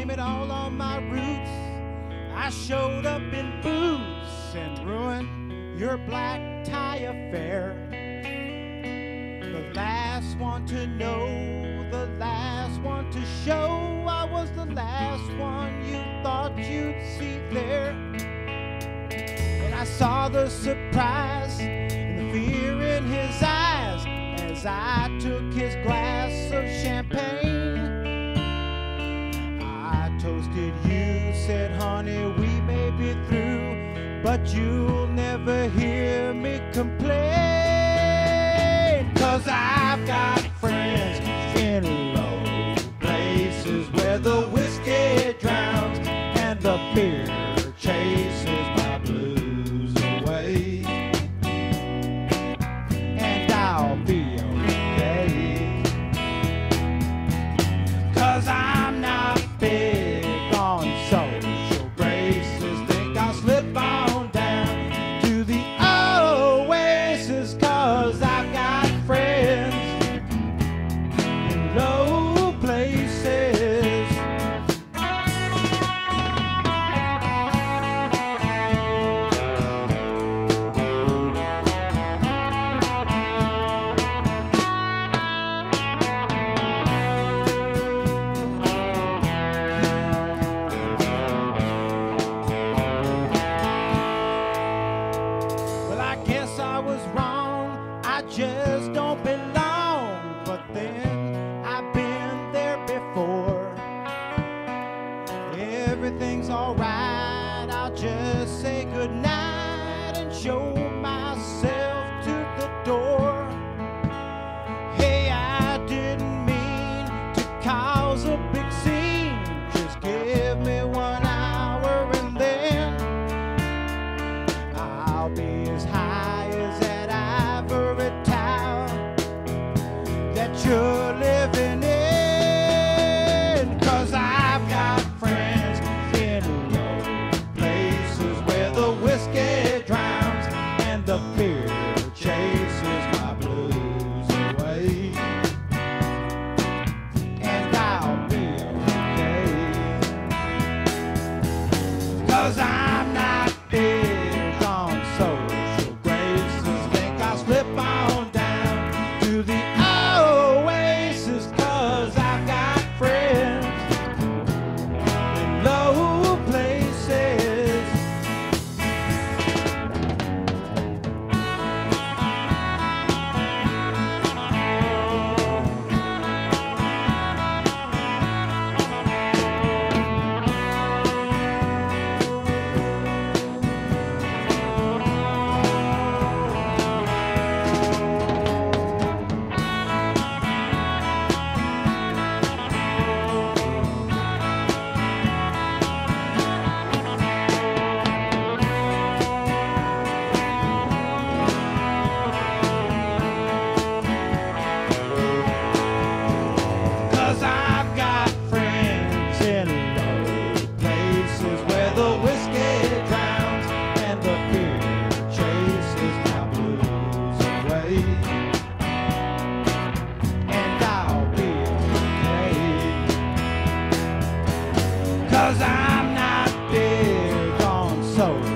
blame it all on my roots. I showed up in boots and ruined your black tie affair. The last one to know, the last one to show, I was the last one you thought you'd see there. And I saw the surprise and the fear in his eyes as I took his glass of champagne. I toasted you, said, honey, we may be through, but you'll never hear me complain. 'Cause I've got friends in low places where the whiskey drowns and the beer chases my blues away. And I'll be okay, 'cause I'm not big on social graces. Think I'll slip on down to the oasis, 'cause I've got friends in low places. Well, I guess I was wrong, I just don't belong. But then I've been there before. Everything's alright, I'll just say goodnight and show myself to the door. Hey, I didn't mean to cause a big scene. Just give me 1 hour and then I'll be as high as that ivory tower that you're living in. 'Cause I've got friends in low places where the whiskey drowns and the beer chases my blues away. And I'll be okay, 'cause I'm not big on social graces. Think I'll slip on down to the oasis, 'cause I've got friends in low places. Cause I've got friends in low places where the whiskey drowns and the beer chases my blues away. And I'll be okay, 'cause I'm not big on social